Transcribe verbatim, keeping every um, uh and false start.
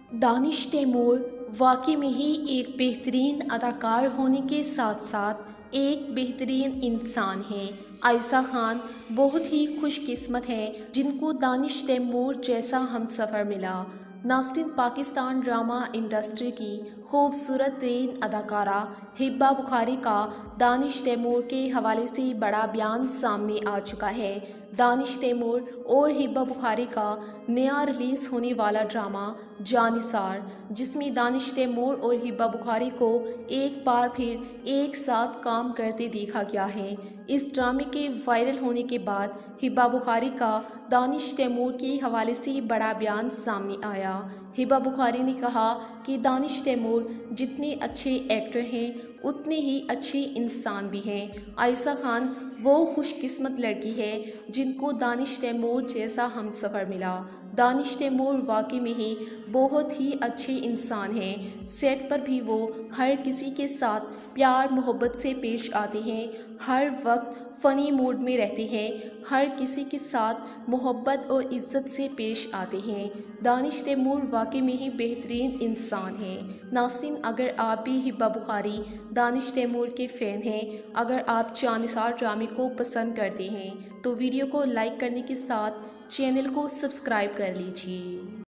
दानिश तैमूर वाकई में ही एक बेहतरीन अदाकार होने के साथ साथ एक बेहतरीन इंसान है। आयशा खान बहुत ही खुशकिस्मत हैं जिनको दानिश तैमूर जैसा हमसफ़र मिला। नाज़रीन, पाकिस्तान ड्रामा इंडस्ट्री की खूबसूरत तरीन अदाकारा हिब्बा बुखारी का दानिश तैमूर के हवाले से बड़ा बयान सामने आ चुका है। दानिश तैमूर और हिब्बा बुखारी का नया रिलीज़ होने वाला ड्रामा जानिसार, जिसमें दानिश तैमूर और हिब्बा बुखारी को एक बार फिर एक साथ काम करते देखा गया है। इस ड्रामे के वायरल होने के बाद हिब्बा बुखारी का दानिश तैमूर के हवाले से बड़ा बयान सामने आया। हिब्बा बुखारी ने कहा कि दानिश तैमूर जितने अच्छे एक्टर हैं उतने ही अच्छे इंसान भी हैं। आयशा खान वो खुशकिस्मत लड़की है जिनको दानिश तैमूर जैसा हमसफ़र मिला। दानिश तैमूर वाकई में ही बहुत ही अच्छे इंसान हैं। सेट पर भी वो हर किसी के साथ प्यार मोहब्बत से पेश आते हैं, हर वक्त फ़नी मूड में रहते हैं, हर किसी के साथ मोहब्बत और इज़्ज़त से पेश आते हैं। दानिश तैमूर वाकई में ही बेहतरीन इंसान हैं। नाज़रीन, अगर आप भी हिब्बा बुखारी दानिश तैमूर के फ़ैन हैं, अगर आप जानिसार ड्रामे को पसंद करते हैं तो वीडियो को लाइक करने के साथ चैनल को सब्सक्राइब कर लीजिए।